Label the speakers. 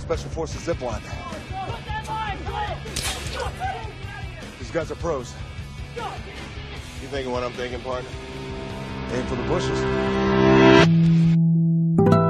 Speaker 1: Special Forces zip line. These guys are pros.
Speaker 2: You thinking what I'm thinking, partner?
Speaker 1: Aim for the bushes.